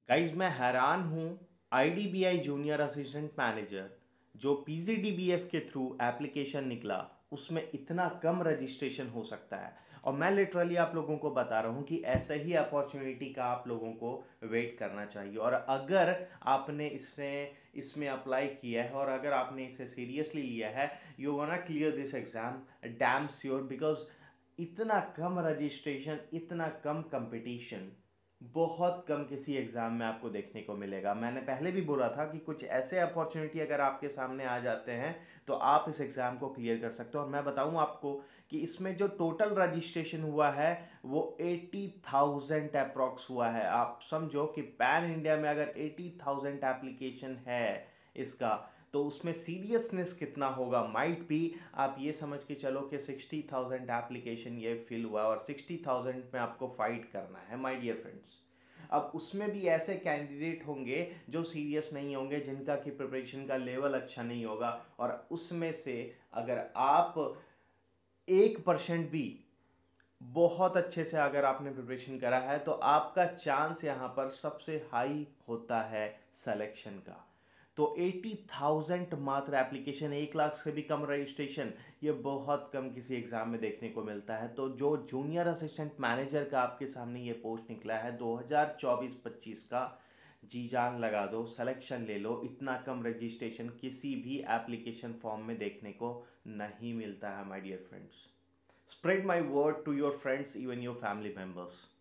Guys मैं हैरान हूँ। आईडीबीआई जूनियर असिस्टेंट मैनेजर जो पीजीडीबीएफ के थ्रू एप्लीकेशन निकला, उसमें इतना कम रजिस्ट्रेशन हो सकता है। और मैं लिटरली आप लोगों को बता रहा हूँ कि ऐसे ही अपॉर्चुनिटी का आप लोगों को वेट करना चाहिए। और अगर आपने इसमें अप्लाई किया है और अगर आपने इसे सीरियसली लिया है, you gonna clear this exam damn sure. Because इतना कम रजिस्ट्रेशन, इतना कम कंपटीशन बहुत कम किसी एग्जाम में आपको देखने को मिलेगा। मैंने पहले भी बोला था कि कुछ ऐसे अपॉर्चुनिटी अगर आपके सामने आ जाते हैं तो आप इस एग्जाम को क्लियर कर सकते हो। और मैं बताऊं आपको कि इसमें जो टोटल रजिस्ट्रेशन हुआ है वो 80,000 अप्रॉक्स हुआ है। आप समझो कि पैन इंडिया में अगर 80,000 एप्लीकेशन है इसका, तो उसमें सीरियसनेस कितना होगा माइट भी आप ये समझ के चलो कि 60,000 एप्लीकेशन ये फिल हुआ और 60,000 में आपको फाइट करना है माय डियर फ्रेंड्स। अब उसमें भी ऐसे कैंडिडेट होंगे जो सीरियस नहीं होंगे, जिनका की प्रिपरेशन का लेवल अच्छा नहीं होगा। और उसमें से अगर आप 1% भी बहुत अच्छे से अगर आपने प्रिपरेशन करा है तो आपका चांस यहाँ पर सबसे हाई होता है सिलेक्शन का। तो 80,000 मात्र एप्लीकेशन, 1 लाख से भी कम रजिस्ट्रेशन, ये बहुत कम किसी एग्जाम में देखने को मिलता है। तो जो जूनियर असिस्टेंट मैनेजर का आपके सामने ये पोस्ट निकला है 2024-25 का, जी जान लगा दो, सिलेक्शन ले लो। इतना कम रजिस्ट्रेशन किसी भी एप्लीकेशन फॉर्म में देखने को नहीं मिलता है my dear friends. Spread my word to your friends, even your family members.